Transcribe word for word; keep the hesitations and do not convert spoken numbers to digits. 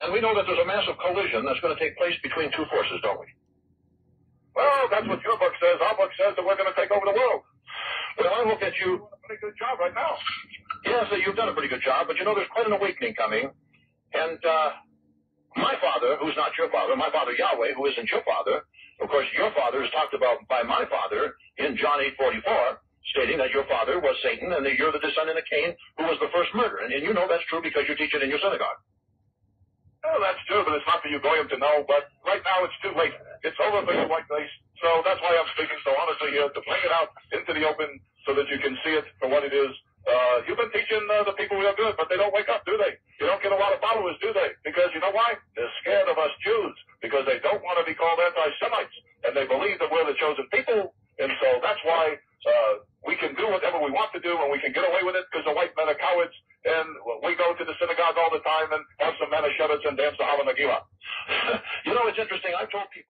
And we know that there's a massive collision that's going to take place between two forces, don't we? Well, that's what your book says. Our book says that we're going to take over the world. Well, I look at you. You're doing a pretty good job right now. Yes, uh, you've done a pretty good job, but you know, there's quite an awakening coming. And uh, my father, who's not your father, my father Yahweh, who isn't your father, of course, your father is talked about by my father in John eight forty-four, stating that your father was Satan and that you're the descendant of Cain, who was the first murderer. And, and you know that's true because you teach it in your synagogue. Well, that's true, but it's not for you Goyim to know. But right now it's too late. It's over for you white race. So that's why I'm speaking so honestly here, to bring it out into the open so that you can see it for what it is. Uh, you've been teaching uh, the people we are good, but they don't wake up, do they? You don't get a lot of followers, do they? Because you know why? They're scared of us Jews, because they don't want to be called anti-Semites, and they believe that we're the chosen people, and so that's why uh, we can do whatever we want to do, and we can get away with it because the white men are cowards, and we go to the synagogue all the time and have some manischewitz and dance the Hava Nagila. You know, it's interesting. I've told people.